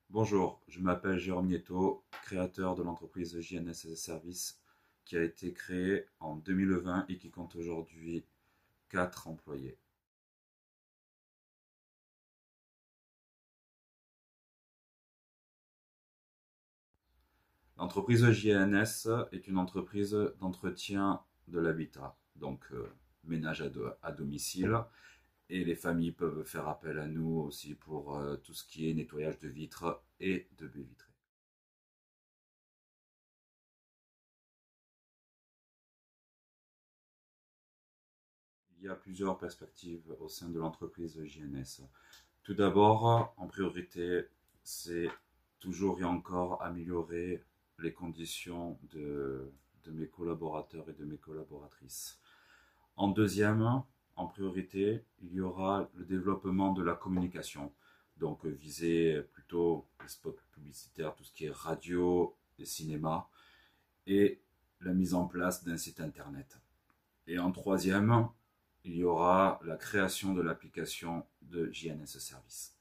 Bonjour, je m'appelle Jérôme Nieto, créateur de l'entreprise JNS as a Service qui a été créée en 2020 et qui compte aujourd'hui 4 employés. L'entreprise JNS est une entreprise d'entretien de l'habitat, donc ménage à domicile, et les familles peuvent faire appel à nous aussi pour tout ce qui est nettoyage de vitres et de baies vitrées. Il y a plusieurs perspectives au sein de l'entreprise JNS. Tout d'abord, en priorité, c'est toujours et encore améliorer les conditions de mes collaborateurs et de mes collaboratrices. En deuxième, en priorité, il y aura le développement de la communication. Donc viser plutôt les spots publicitaires, tout ce qui est radio et cinéma, et la mise en place d'un site internet. Et en troisième, il y aura la création de l'application de JNS Service.